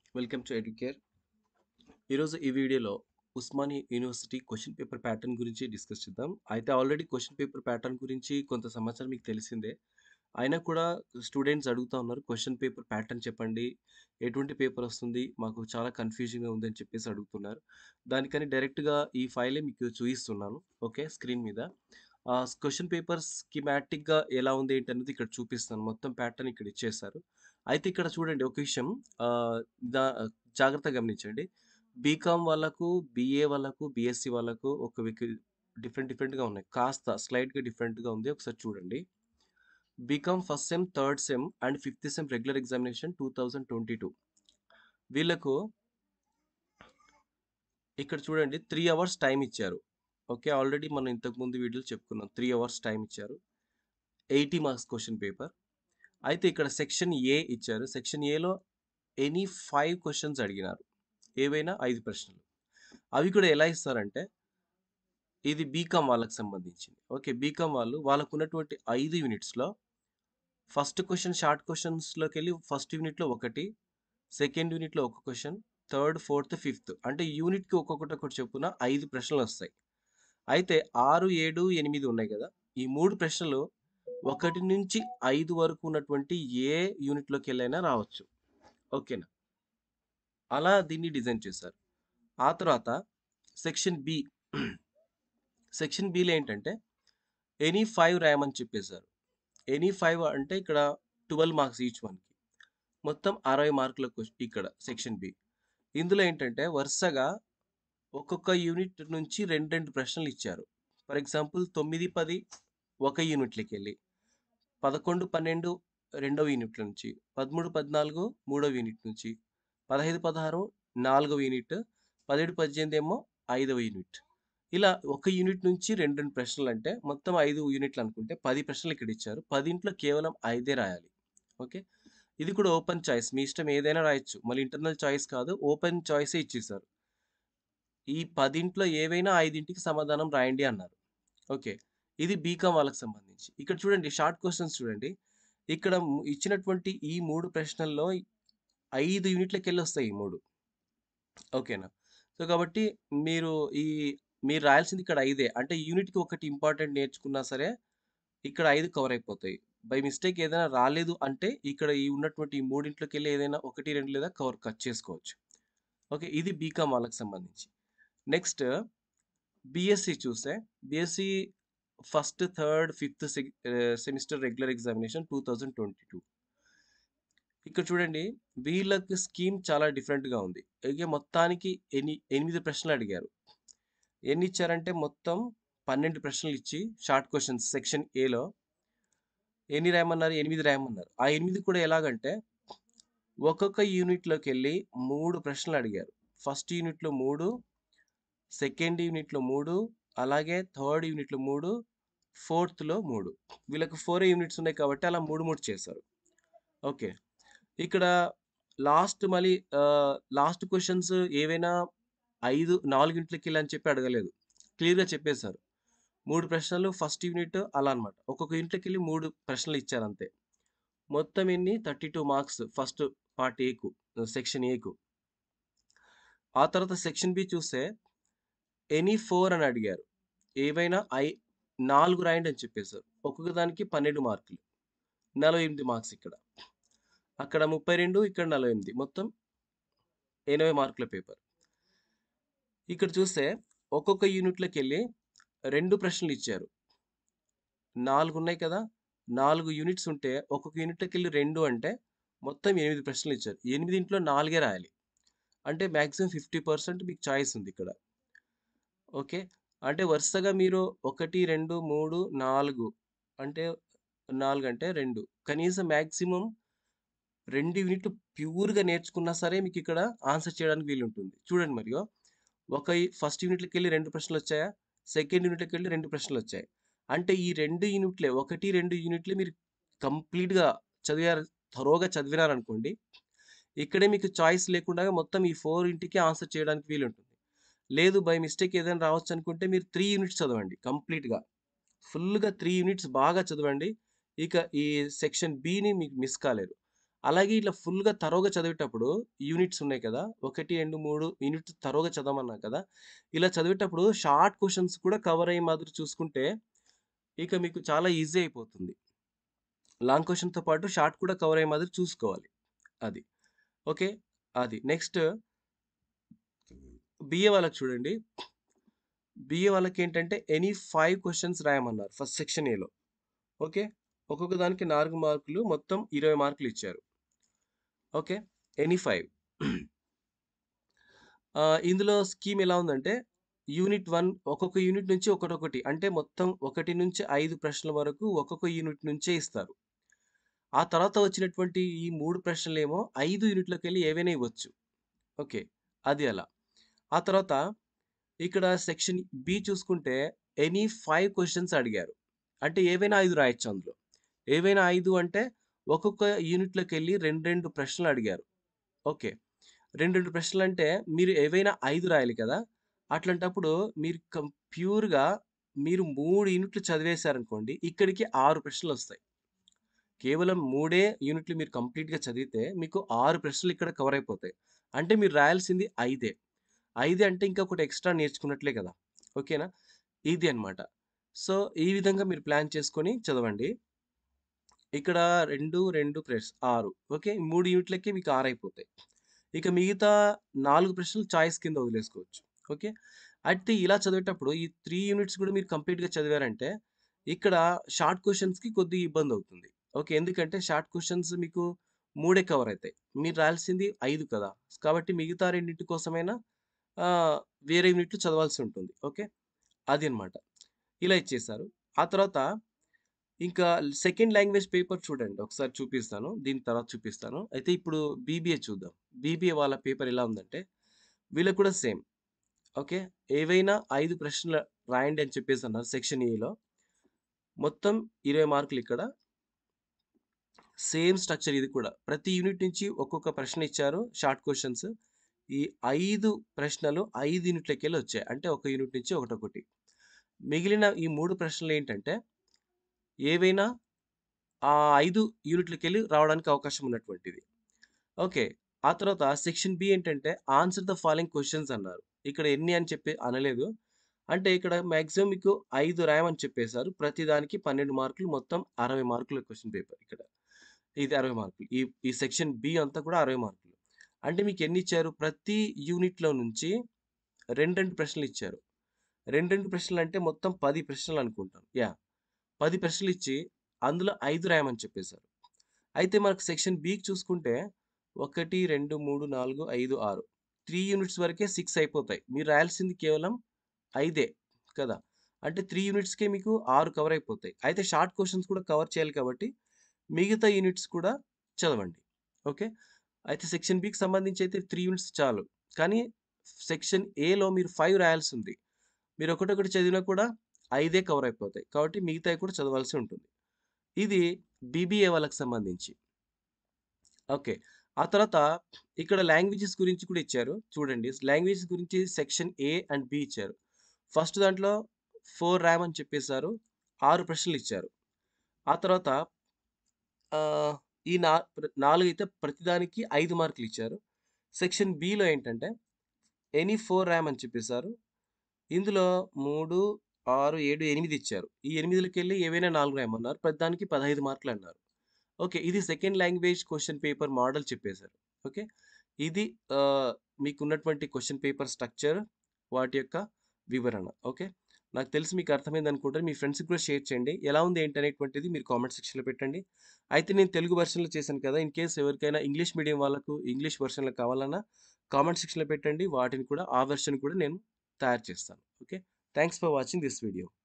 Welcome to educare. ఈరోజు ఈ వీడియోలో Osmania university question paper pattern గురించి డిస్కస్ చేద్దాం. అయితే ఆల్రెడీ క్వశ్చన్ పేపర్ ప్యాటర్న్ గురించి కొంత సమాచారం మీకు తెలిసిందే. అయినా కూడా స్టూడెంట్స్ అడుగుతా ఉన్నారు, క్వశ్చన్ పేపర్ ప్యాటర్న్ చెప్పండి, ఎటువంటి పేపర్ వస్తుంది, మాకు చాలా కన్ఫ్యూజింగ్గా ఉందని చెప్పేసి అడుగుతున్నారు. దానికని డైరెక్ట్గా ఈ ఫైలే మీకు చూపిస్తున్నాను. ఓకే, స్క్రీన్ మీద క్వశ్చన్ పేపర్ స్కీమాటిక్గా ఎలా ఉంది ఏంటి అనేది ఇక్కడ చూపిస్తాను. మొత్తం ప్యాటర్న్ ఇక్కడ ఇచ్చేసారు. అయితే ఇక్కడ చూడండి ఒక విషయం, ఆ, దా జాగ్రత్తగా గమనించండి. బీకామ్ వాళ్ళకు, బీఏ వాళ్ళకు, బీఎస్సీ వాళ్ళకు డిఫరెంట్‌గా ఉన్నాయి. కాస్త స్లైట్‌గా డిఫరెంట్‌గా ఉంది. ఒకసారి చూడండి. B Com first sem, third sem and fifth sem regular examination 2022. వీళ్ళకు ఇక్కడ చూడండి 3 అవర్స్ టైమ్ ఇచ్చారు. ఓకే. ఆల్రెడీ మనం ఇంతకుముందు వీడియోలో చెప్పుకున్నాం. 3 అవర్స్ టైమ్ ఇచ్చారు. 80 మార్క్స్ క్వెషన్ పేపర్. అయితే ఇక్కడ సెక్షన్ ఏ ఇచ్చారు. సెక్షన్ ఏలో ఎనీ 5 క్వెషన్స్ అడిగినారు. ఏవైనా 5 ప్రశ్నలు. అవి కూడా ఎలా ఇస్తారంటే, ఇది బీకామ్ వాళ్ళకి సంబంధించింది. ఓకే. బీకామ్ వాళ్ళకున్నటువంటి 5 యూనిట్స్‌లో ఫస్ట్ క్వెషన్ షార్ట్ క్వెషన్స్‌లోకెళ్ళి ఫస్ట్ యూనిట్‌లో ఒకటి, సెకండ్ యూనిట్‌లో ఒక క్వెషన్, థర్డ్, ఫోర్త్, ఫిఫ్త్ అంటే యూనిట్‌కి ఒక్కొక్కటి చొప్పున 5 ప్రశ్నలొస్తాయి. అయితే 6, 7, 8 ఉన్నాయి గదా! ఈ 3 ప్రశ్నలు 1-5 వరకు ఉన్నటువంటి ఏ యూనిట్‌లోకెళ్ళైనా రావచ్చు. ఓకేనా? అలా దీన్ని డిజైన్ చేశారు. ఆ తర్వాత సెక్షన్ బి. సెక్షన్ బిలో ఏంటంటే ఎనీ 5 రాయమని చెప్పేసారు. ఎనీ 5 అంటే ఇక్కడ 12 మార్క్స్ ఈచ్ వన్‌కి. మొత్తం 60 మార్కుల ఇక్కడ సెక్షన్ బి. ఇందులో ఏంటంటే వరుసగా ఒక్కొక్క యూనిట్ నుంచి 2 ప్రశ్నలు ఇచ్చారు. ఫర్ ఎగ్జాంపుల్ 9, 10 ఒక యూనిట్‌లోకెళ్ళి, 11, 12 రెండవ యూనిట్ నుంచి, 13, 14 మూడవ యూనిట్ నుంచి, 15, 16 నాలుగవ యూనిట్, 17, 18 ఏమో ఐదవ యూనిట్. ఇలా ఒక యూనిట్ నుంచి 2 ప్రశ్నలంటే మొత్తం 5 యూనిట్లు అనుకుంటే 10 ప్రశ్నలు ఇక్కడ ఇచ్చారు. 10 కేవలం 5 రాయాలి. ఓకే. ఇది కూడా ఓపెన్ చాయిస్. మీ ఇష్టం ఏదైనా రాయొచ్చు. మళ్ళీ ఇంటర్నల్ చాయిస్ కాదు. ఓపెన్ చాయిసే ఇచ్చేసారు. ఈ 10 ఏవైనా 5కి సమాధానం రాయండి అన్నారు. ఓకే. ఇది బీకామ్ వాళ్ళకి సంబంధించి. ఇక్కడ చూడండి షార్ట్ క్వెషన్స్ చూడండి. ఇక్కడ ఇచ్చినటువంటి ఈ 3 ప్రశ్నల్లో 5 యూనిట్లకెళ్ళొస్తాయి ఈ 3. ఓకేనా? సో, కాబట్టి మీరు ఈ మీరు రాయాల్సింది ఇక్కడ 5 అంటే యూనిట్‌కి ఒకటి ఇంపార్టెంట్ నేర్చుకున్నా సరే, ఇక్కడ 5 కవర్ అయిపోతాయి. బై మిస్టేక్ ఏదైనా రాలేదు అంటే, ఇక్కడ ఈ ఉన్నటువంటి ఈ మూడింట్లోకెళ్ళి ఏదైనా 1, 2 లేదా కట్ చేసుకోవచ్చు. ఓకే. ఇది బీకామ్ వాళ్ళకి సంబంధించి. నెక్స్ట్ బీఎస్సీ చూస్తే, B Sc first, third, fifth semester regular examination 2022. ఇక్కడ చూడండి వీళ్ళకి స్కీమ్ చాలా డిఫరెంట్‌గా ఉంది. ఇగ మొత్తానికి 8 ప్రశ్నలు అడిగారు. ఎన్ని ఇచ్చారంటే మొత్తం 12 ప్రశ్నలు ఇచ్చి షార్ట్ క్వెషన్స్ సెక్షన్ ఏలో ఎన్ని రాయమన్నారు? 8 రాయమన్నారు. ఆ 8 కూడా ఎలాగంటే ఒక్కొక్క యూనిట్‌లోకెళ్ళి 3 ప్రశ్నలు అడిగారు. ఫస్ట్ యూనిట్‌లో 3, సెకండ్ యూనిట్‌లో 3, అలాగే థర్డ్ యూనిట్‌లో 3, ఫోర్త్‌లో 3. వీళ్ళకి 4 యూనిట్స్ ఉన్నాయి కాబట్టి అలా 3, 3 చేశారు. ఓకే. ఇక్కడ మళ్ళీ లాస్ట్ క్వెషన్స్ ఏవైనా 4 యూనిట్లకెళ్ళి అని చెప్పి అడగలేదు. క్లియర్‌గా చెప్పేసారు. 3 ప్రశ్నలు ఫస్ట్ యూనిట్ అలా అన్నమాట. ఒక్కొక్క యూనిట్‌లోకెళ్ళి 3 ప్రశ్నలు ఇచ్చారంతే. మొత్తం ఎన్ని 32 మార్క్స్ ఫస్ట్ పార్ట్ ఏకు, సెక్షన్ ఏకు. ఆ తర్వాత సెక్షన్ బి చూస్తే ఎనీ 4 అని అడిగారు. ఏవైనా 4 రాయండి అని చెప్పేసారు. ఒక్కొక్క దానికి 12 మార్కులు. 48 మార్క్స్ ఇక్కడ. అక్కడ 32, ఇక్కడ 48 మొత్తం 80 మార్కుల పేపర్. ఇక్కడ చూస్తే ఒక్కొక్క యూనిట్‌లోకెళ్ళి 2 ప్రశ్నలు ఇచ్చారు. 4 ఉన్నాయి కదా! 4 యూనిట్స్ ఉంటే ఒక్కొక్క యూనిట్‌లోకెళ్ళి 2 అంటే మొత్తం 8 ప్రశ్నలు ఇచ్చారు. 8 4 రాయాలి. అంటే మాక్సిమం 50% మీకు చాయిస్ ఉంది ఇక్కడ. ఓకే. అంటే వరుసగా మీరు 1, 2, 3, 4 అంటే 4 అంటే 2 కనీసం మాక్సిమం 2 యూనిట్లు ప్యూర్‌గా నేర్చుకున్నా సరే మీకిక్కడ ఆన్సర్ చేయడానికి వీలుంటుంది. చూడండి మరిగో ఫస్ట్ యూనిట్‌లోకెళ్ళి 2 ప్రశ్నలొచ్చాయా? సెకండ్ యూనిట్‌లోకెళ్ళి 2 ప్రశ్నలొచ్చాయి. అంటే ఈ 2 యూనిట్లే 1, 2 యూనిట్లే మీరు కంప్లీట్‌గా చదివారు, థరోగా చదివినారనుకోండి, ఇక్కడే మీకు చాయిస్ లేకుండా మొత్తం ఈ 4కి ఆన్సర్ చేయడానికి వీలుంటుంది. లేదు బై మిస్టేక్ ఏదైనా రావచ్చనుకుంటే మీరు 3 యూనిట్స్ చదవండి కంప్లీట్‌గా. ఫుల్‌గా 3 యూనిట్స్ బాగా చదవండి. ఇక ఈ సెక్షన్ బిని మీకు మిస్ కాలేరు. అలాగే ఇట్లా ఫుల్‌గా తరోగా చదివేటప్పుడు యూనిట్స్ ఉన్నాయి కదా! 1, 2, 3 యూనిట్స్ తరోగా చదవమన్నా కదా! ఇలా చదివేటప్పుడు షార్ట్ క్వెషన్స్ కూడా కవర్ అయ్యే మాదిరి చూసుకుంటే, ఇక మీకు చాలా ఈజీ అయిపోతుంది. లాంగ్ క్వెషన్‌తో పాటు షార్ట్ కూడా కవర్ అయ్యే మాదిరి చూసుకోవాలి. అది. ఓకే. అది. నెక్స్ట్ బీఏ వాళ్ళకి చూడండి. బీఏ వాళ్ళకేంటంటే ఎనీ 5 క్వెషన్స్ రాయమన్నారు ఫస్ట్ సెక్షన్ ఏలో. ఓకే. ఒక్కొక్క దానికి 4 మార్కులు మొత్తం 20 మార్కులు ఇచ్చారు. ఓకే. ఎనీ 5. ఇందులో స్కీమ్ ఎలా ఉందంటే యూనిట్ 1 ఒక్కొక్క యూనిట్ నుంచి ఒకటొకటి అంటే మొత్తం 1-5 ప్రశ్నల వరకు ఒక్కొక్క యూనిట్ నుంచే ఇస్తారు. ఆ తర్వాత వచ్చినటువంటి ఈ 3 ప్రశ్నలేమో 5 యూనిట్‌లోకెళ్ళి ఏవైనా ఇవ్వచ్చు. ఓకే. అది అలా. ఆ తర్వాత ఇక్కడ సెక్షన్ బి చూసుకుంటే ఎనీ 5 క్వెషన్స్ అడిగారు. అంటే ఏవైనా 5 రాయొచ్చు అందులో. ఏవైనా 5 అంటే ఒక్కొక్క యూనిట్‌లోకెళ్ళి 2, 2 ప్రశ్నలు అడిగారు. ఓకే. 2, 2 ప్రశ్నలంటే మీరు ఏవైనా 5 రాయాలి కదా! అట్లాంటప్పుడు మీరు ప్యూర్‌గా మీరు 3 యూనిట్లు చదివేశారనుకోండి, ఇక్కడికి 6 ప్రశ్నలొస్తాయి. కేవలం 3 యూనిట్లు మీరు కంప్లీట్‌గా చదివితే మీకు 6 ప్రశ్నలు ఇక్కడ కవర్ అయిపోతాయి. అంటే మీరు రాయాల్సింది 5 అంటే ఇంకొకటి ఎక్స్‌ట్రా నేర్చుకున్నట్లే కదా! ఓకేనా? ఇది అన్నమాట. సో, ఈ విధంగా మీరు ప్లాన్ చేసుకొని చదవండి. ఇక్కడ 2, 2 ప్లస్ 6 ఓకే. 3 యూనిట్లకి మీకు 6 అయిపోతాయి. ఇక మిగతా 4 ప్రశ్నలు చాయిస్ కింద వదిలేసుకోవచ్చు. ఓకే. అయితే ఇలా చదివేటప్పుడు ఈ 3 యూనిట్స్ కూడా మీరు కంప్లీట్‌గా చదివారంటే, ఇక్కడ షార్ట్ క్వెషన్స్‌కి కొద్దిగా ఇబ్బందవుతుంది. ఓకే. ఎందుకంటే షార్ట్ క్వెషన్స్ మీకు 3 కవర్ అయితాయి. మీరు రాయాల్సింది 5 కదా! కాబట్టి మిగతా రెండిటి కోసమైనా వేరే యూనిట్లు చదవాల్సి ఉంటుంది. ఓకే. అది అన్నమాట. ఇలా ఇచ్చేశారు. ఆ తర్వాత ఇంకా సెకండ్ లాంగ్వేజ్ పేపర్ చూడండి. ఒకసారి చూపిస్తాను. దీని తర్వాత చూపిస్తాను. అయితే ఇప్పుడు బీబీఏ చూద్దాం. బీబీఏ వాళ్ళ పేపర్ ఎలా ఉందంటే, వీళ్ళకి కూడా సేమ్. ఓకే. ఏవైనా 5 ప్రశ్నలు రాయండి అని చెప్పేసన్నారు సెక్షన్ ఏలో. మొత్తం 20 మార్కులు ఇక్కడ. సేమ్ స్ట్రక్చర్ ఇది కూడా. ప్రతి యూనిట్ నుంచి ఒక్కొక్క ప్రశ్న ఇచ్చారు. Short questions. ఈ 5 ప్రశ్నలు 5 యూనిట్లకెళ్ళి వచ్చాయి. అంటే ఒక యూనిట్ నుంచి ఒకటొకటి. మిగిలిన ఈ 3 ప్రశ్నలేంటంటే, ఏవైనా ఆ 5 యూనిట్లకెళ్ళి రావడానికి అవకాశం ఉన్నటువంటిది. ఓకే. ఆ తర్వాత సెక్షన్ బి ఏంటంటే ఆన్సర్ ద ఫాలోయింగ్ క్వెషన్స్ అన్నారు. ఇక్కడ ఎన్ని అని చెప్పి అనలేదు. అంటే ఇక్కడ మాక్సిమం మీకు 5 రాయమని చెప్పేసారు. ప్రతి దానికి 12 మార్కులు మొత్తం 60 మార్కుల క్వెషన్ పేపర్ ఇక్కడ. ఇది 60 మార్కులు. ఈ సెక్షన్ బి అంతా కూడా 60 మార్కులు. అంటే మీకు ఎన్నిచ్చారు? ప్రతి యూనిట్‌లో నుంచి 2, 2 ప్రశ్నలిచ్చారు. 2, 2 ప్రశ్నలంటే మొత్తం 10 ప్రశ్నలనుకుంటాను. యాహ్! 10 ప్రశ్నలిచ్చి అందులో 5 రాయమని చెప్పేసారు. అయితే మనకు సెక్షన్ బికి చూసుకుంటే 1, 2, 3, 4, 5, 6 3 యూనిట్స్ వరకే 6 అయిపోతాయి. మీరు రాయాల్సింది కేవలం 5 కదా! అంటే 3 యూనిట్స్‌కే మీకు 6 కవర్ అయిపోతాయి. అయితే షార్ట్ క్వెషన్స్ కూడా కవర్ చేయాలి కాబట్టి మిగతా యూనిట్స్ కూడా చదవండి. ఓకే. అయితే సెక్షన్ బికి సంబంధించి అయితే 3 యూనిట్స్ చాలు. కానీ సెక్షన్ ఏలో మీరు 5 రాయాల్సుంది. మీరు ఒకటొకటి చదివినా కూడా 5 కవర్ అయిపోతాయి. కాబట్టి మిగతాయి కూడా చదవాల్సి ఉంటుంది. ఇది బీబీఏ వాళ్ళకి సంబంధించి. ఓకే. ఆ తర్వాత ఇక్కడ లాంగ్వేజెస్ గురించి కూడా ఇచ్చారు. చూడండి. లాంగ్వేజెస్ గురించి సెక్షన్ ఏ అండ్ బి ఇచ్చారు. ఫస్ట్ దాంట్లో 4 ర్యామ్ అని చెప్పేసారు. 6 ప్రశ్నలిచ్చారు. ఆ తర్వాత ఆహ్, ఈ 4 అయితే ప్రతిదానికి 5 మార్కులిచ్చారు. సెక్షన్ బిలో ఏంటంటే ఎనీ 4 ర్యామ్ అని చెప్పేసారు. ఇందులో 3, 6, 7, 8 ఇచ్చారు. ఈ 8లకెళ్ళి ఏవైనా 4 రాయమన్నారు. ప్రతిదానికి 15 మార్కులన్నారు. ఓకే. ఇది second language question paper model చెప్పేసారు. ఓకే. ఇది మీకున్నటువంటి క్వెషన్ పేపర్ స్ట్రక్చర్, వాటి యొక్క వివరణ. ఓకే. నాకు తెలిసి మీకు అర్థమైందనుకుంటాను. మీ ఫ్రెండ్స్‌కి కూడా షేర్ చేయండి. ఎలా ఉంది ఏంటి అనేటువంటిది మీరు కామెంట్ సెక్షన్‌లో పెట్టండి. అయితే నేను తెలుగు వెర్షన్‌లో చేశాను కదా! ఇన్ కేస్ ఎవరికైనా ఇంగ్లీష్ మీడియం వాళ్ళకు ఇంగ్లీష్ వెర్షన్‌లో కావాలన్నా కామెంట్ సెక్షన్‌లో పెట్టండి. వాటిని కూడా ఆ వెర్షన్ కూడా నేను తయారు చేస్తాను. Okay. Thanks for watching this video.